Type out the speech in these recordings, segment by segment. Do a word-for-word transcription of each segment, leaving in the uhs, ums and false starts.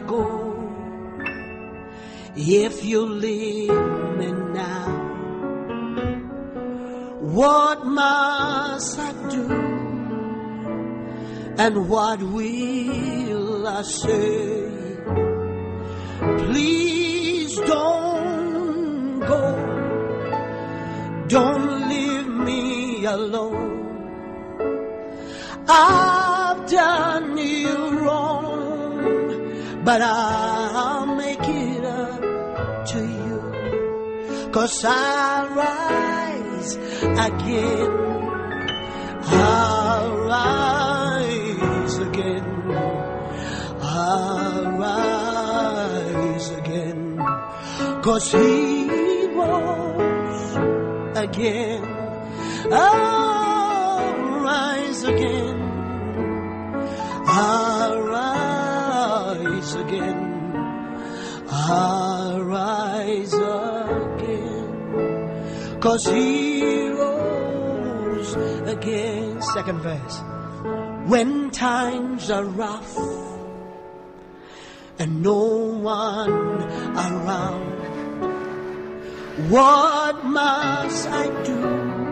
go? If you leave me now, what must I do? And what will I say? Please don't go. Don't leave me alone. I've done you wrong, but I'll make it up to you. 'Cause I'll rise again. I'll rise again. I'll rise again. 'Cause he rose again. I'll rise again. I'll rise again. I'll rise again. 'Cause he rose again. Second verse. When times are rough and no one around, what must I do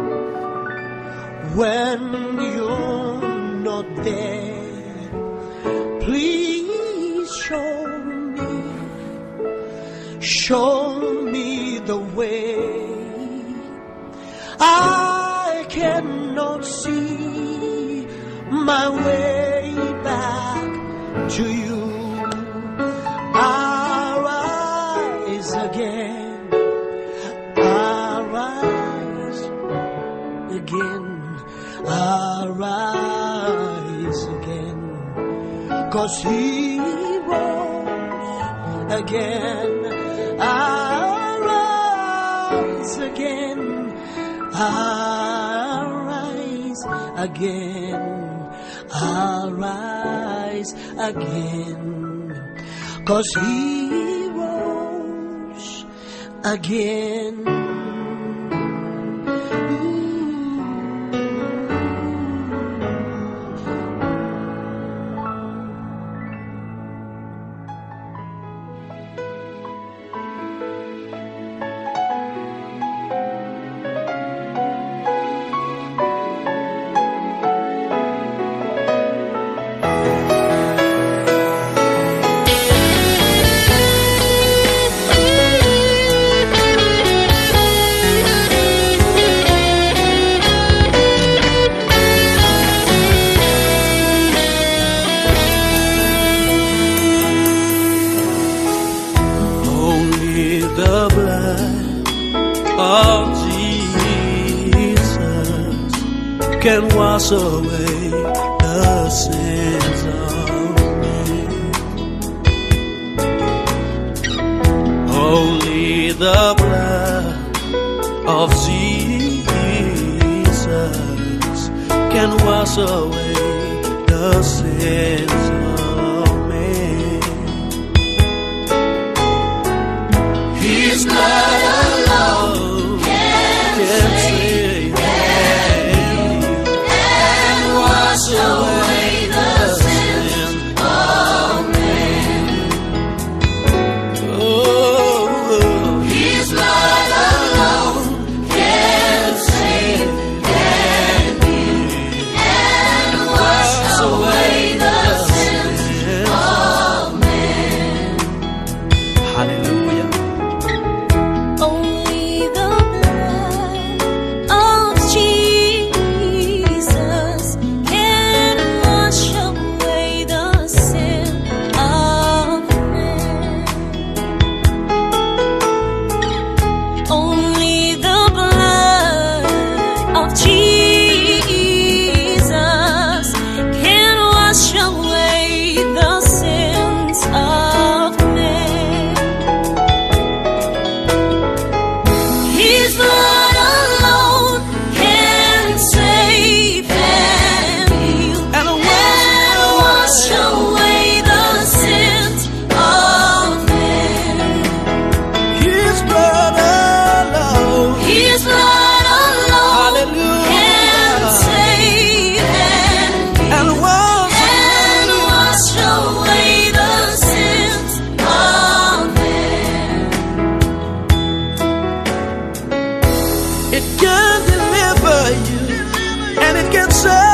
when you're not there? Please show me, show me the way. I cannot see my way back to you. I'll rise again. I'll rise again. I'll rise again. 'Cause he rose again. I'll rise again. I'll rise again. I'll rise again. 'Cause he rose again. Can wash away the sins of me. Only the blood of Jesus can wash away the sins of me. His blood alone can save. Away the sin of man. Oh, his blood alone can save, can heal, and wash away the sins of man. Hallelujah. can deliver you, and it can save